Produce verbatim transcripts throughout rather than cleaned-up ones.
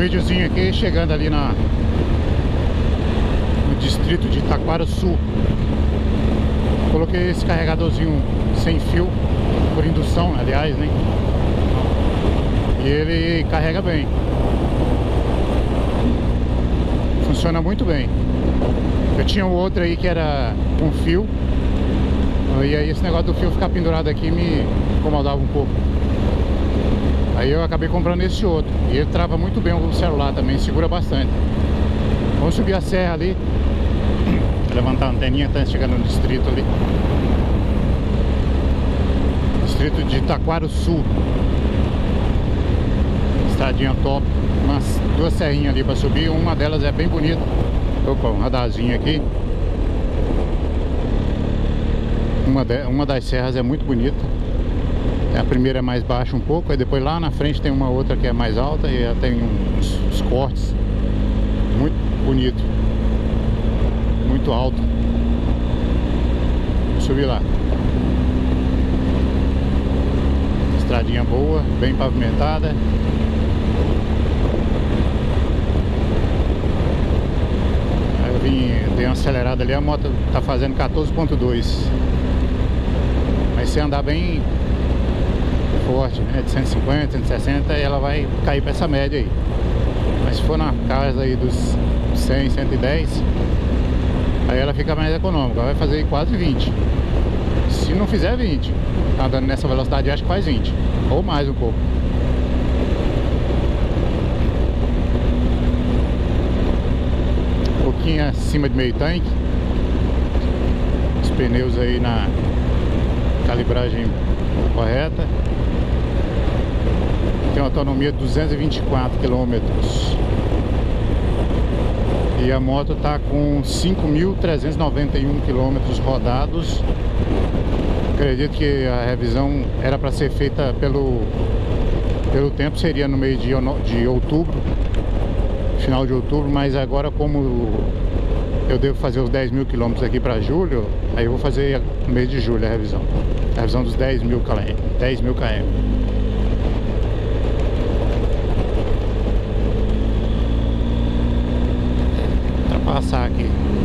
videozinho aqui, chegando ali na, no distrito de Itaquaruçu. Coloquei esse carregadorzinho sem fio, por indução, aliás, né? E ele carrega bem. Funciona muito bem. Eu tinha um outro aí que era com fio, e aí esse negócio do fio ficar pendurado aqui me incomodava um pouco. Aí eu acabei comprando esse outro. E ele trava muito bem o celular também, segura bastante. Vamos subir a serra ali. Levantar a anteninha até chegar no distrito ali. Distrito de Itaquaruçu. Estradinha top. Umas duas serrinhas ali para subir. Uma delas é bem bonita. Opa, um radarzinho aqui. Uma, de, uma das serras é muito bonita. A primeira é mais baixa um pouco, aí depois lá na frente tem uma outra que é mais alta e ela tem uns, uns cortes muito bonito, muito alto. Vou subir lá. Estradinha boa, bem pavimentada. Aí eu vim, dei uma acelerada ali, a moto tá fazendo quatorze ponto dois. Mas se andar bem forte, né, de cento e cinquenta, cento e sessenta, ela vai cair para essa média aí. Mas se for na casa aí dos cem, cento e dez, aí ela fica mais econômica, vai fazer quase vinte. Se não fizer vinte, tá andando nessa velocidade, acho que faz vinte, ou mais um pouco. Um pouquinho acima de meio tanque. Os pneus aí na calibragem correta. Tem uma autonomia de duzentos e vinte e quatro quilômetros. E a moto está com cinco mil trezentos e noventa e um quilômetros rodados. Acredito que a revisão era para ser feita pelo, pelo tempo, seria no mês de, de outubro, final de outubro, mas agora como eu devo fazer os dez mil quilômetros aqui para julho, aí eu vou fazer no mês de julho a revisão. A revisão dos dez mil quilômetros. Passar aqui.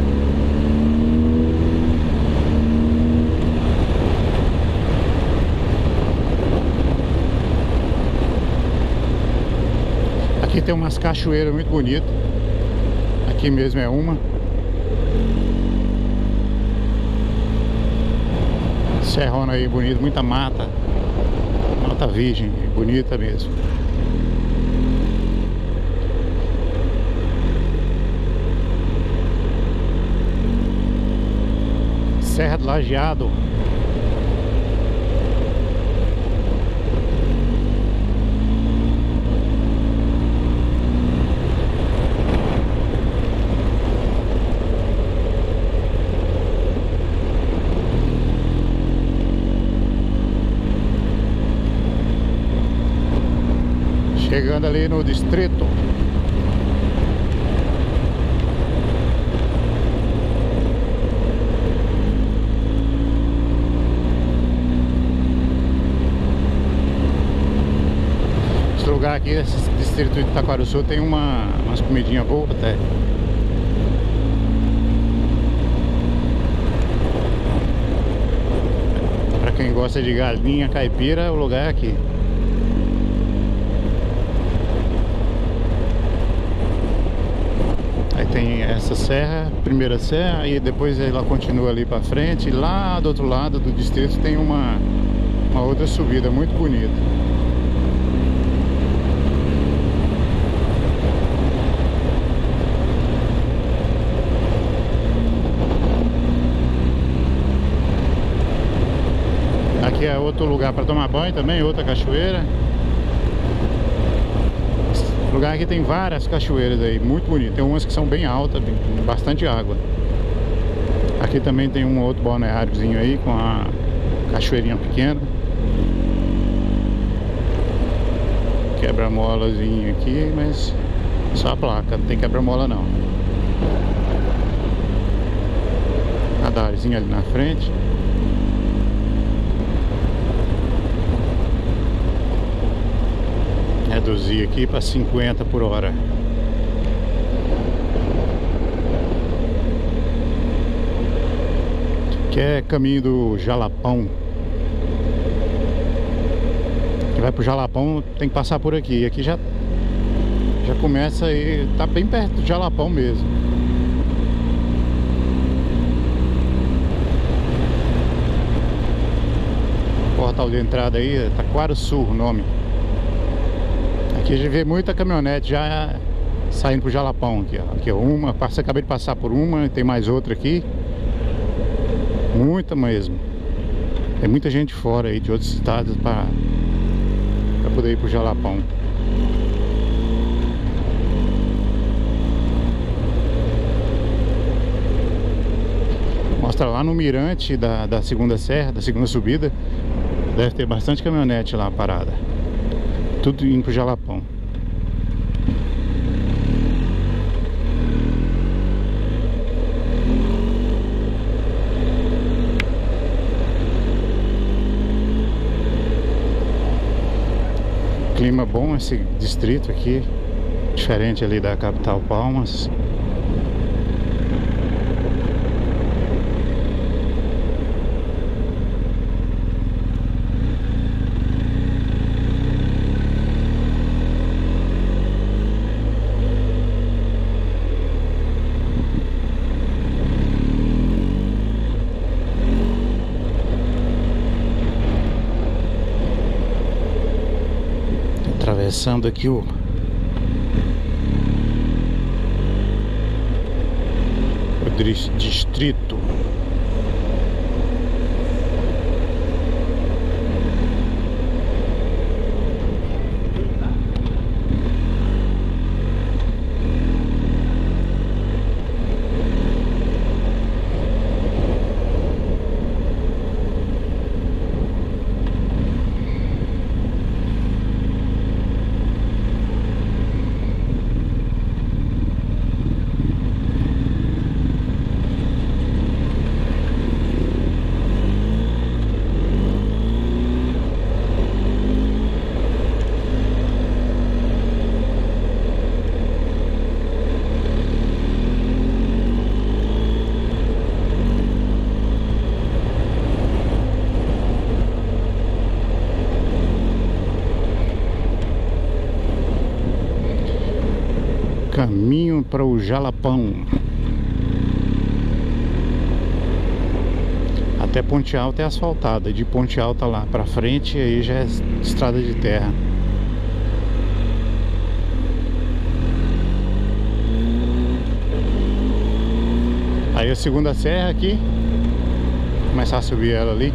Aqui tem umas cachoeiras muito bonitas. Aqui mesmo é uma. Serrona aí bonita, muita mata. Mata virgem, bonita mesmo. Serra do Lajeado. Chegando ali no distrito. Lugar aqui, esse distrito de Itaquaruçu tem uma, umas comidinhas boas até. Pra quem gosta de galinha caipira, o lugar é aqui. Aí tem essa serra, primeira serra, e depois ela continua ali pra frente, e lá do outro lado do distrito tem uma, uma outra subida muito bonita. Aqui é outro lugar para tomar banho também, outra cachoeira. Esse lugar aqui tem várias cachoeiras aí, muito bonito. Tem umas que são bem altas, tem bastante água. Aqui também tem um outro balneáriozinho aí com a cachoeirinha pequena. Quebra-molazinho aqui, mas só a placa, não tem quebra-mola não. Radarzinho ali na frente. reduzir aqui para cinquenta por hora. Que é caminho do Jalapão. Que vai pro Jalapão tem que passar por aqui. E aqui já já começa aí, tá bem perto do Jalapão mesmo. Portal de entrada aí, Taquarussu o nome. Aqui a gente vê muita caminhonete já saindo pro Jalapão aqui, ó. Aqui ó, uma, passei, acabei de passar por uma, tem mais outra aqui. Muita mesmo. Tem muita gente fora aí de outros estados para para poder ir pro Jalapão. Mostra lá no mirante da, da segunda serra, da segunda subida. Deve ter bastante caminhonete lá parada. Tudo indo pro Jalapão. Clima bom esse distrito aqui, diferente ali da capital Palmas. Atravessando aqui o o distrito. Caminho para o Jalapão. Até Ponte Alta é asfaltada. De Ponte Alta lá para frente aí já é estrada de terra. Aí a segunda serra aqui. Começar a subir ela ali.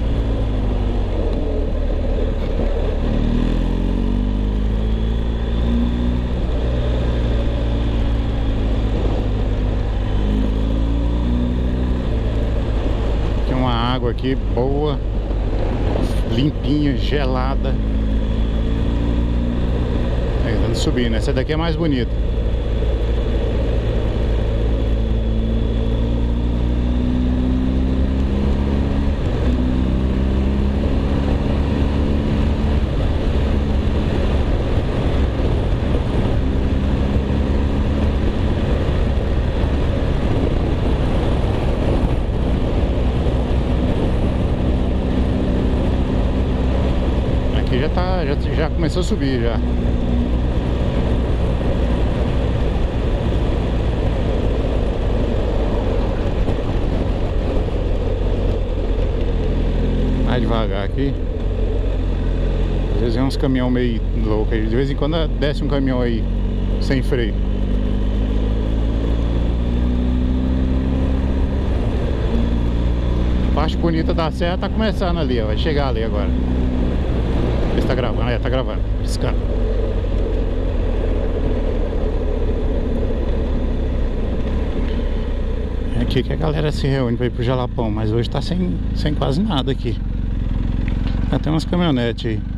Água aqui boa, limpinha, gelada. Aí, dando subindo. Essa daqui é mais bonita. Já, tá, já, já começou a subir já. Mais devagar aqui. Às vezes é uns caminhão meio louco aí. De vez em quando desce um caminhão aí sem freio. A parte bonita da serra tá começando ali, ó. Vai chegar ali agora. Tá gravando, é, tá gravando, piscando. É aqui que a galera se reúne pra ir pro Jalapão, mas hoje tá sem, sem quase nada aqui. Tem umas caminhonetes aí.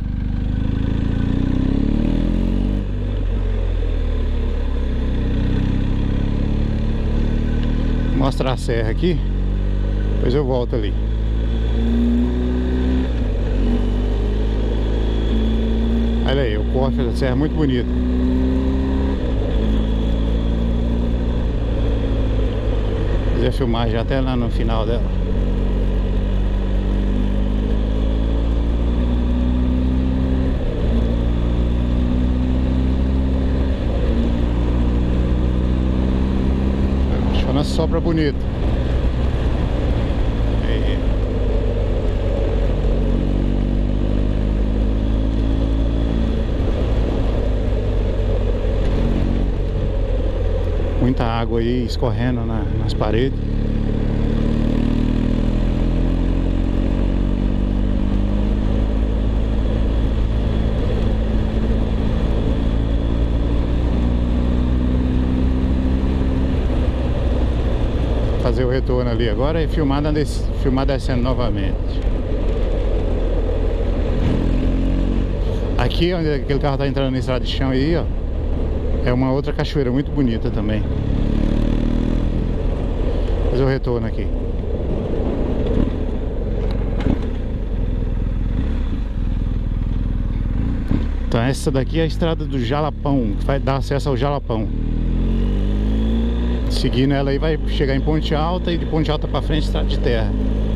Vou mostrar a serra aqui, depois eu volto ali. Olha aí, o porte da serra, muito bonito. Vou fazer a filmagem até lá no final dela. A sopra bonito. Aí. Muita água aí escorrendo na, nas paredes. Fazer o retorno ali agora e filmar, filmar descendo novamente. Aqui onde aquele carro está entrando na estrada de chão aí, ó, é uma outra cachoeira muito bonita também. Vou fazer o retorno aqui. Então essa daqui é a estrada do Jalapão, que vai dar acesso ao Jalapão. Seguindo ela aí vai chegar em Ponte Alta, e de Ponte Alta pra frente estrada de terra.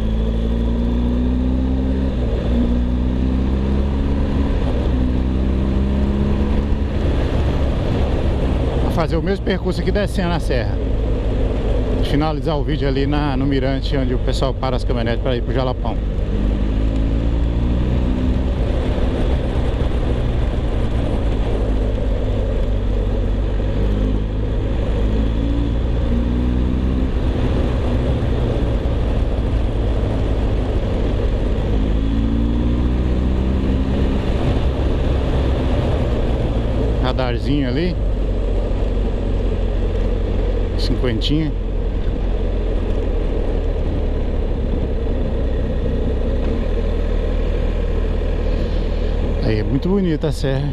Vou fazer o mesmo percurso aqui descendo a serra. Finalizar o vídeo ali na, no mirante, onde o pessoal para as caminhonetes para ir pro Jalapão. Radarzinho ali, cinquentinha. Aí é muito bonita a serra.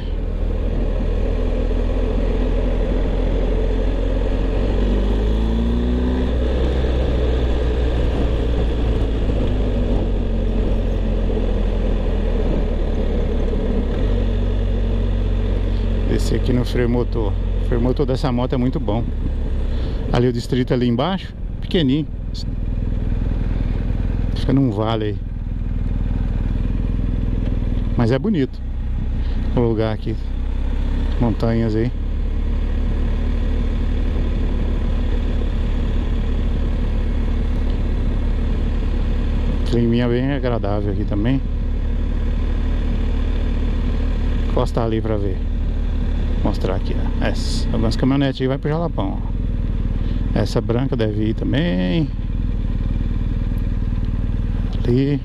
Descer aqui no freio motor. O freio motor dessa moto é muito bom. Ali o distrito ali embaixo, pequenininho. Fica num vale aí. Mas é bonito o lugar aqui. Montanhas aí. Climinha bem agradável aqui também. Encosta ali pra ver. Mostrar aqui, ó. Essa, algumas caminhonetes aí vai pro Jalapão, ó. Essa branca deve ir também. Ali.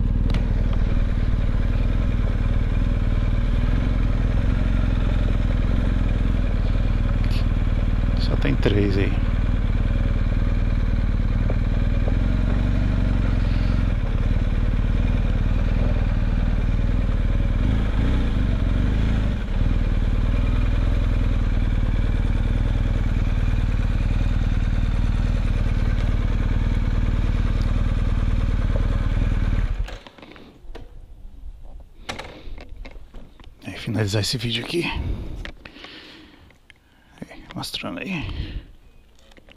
Só tem três aí. Finalizar esse vídeo aqui, mostrando aí.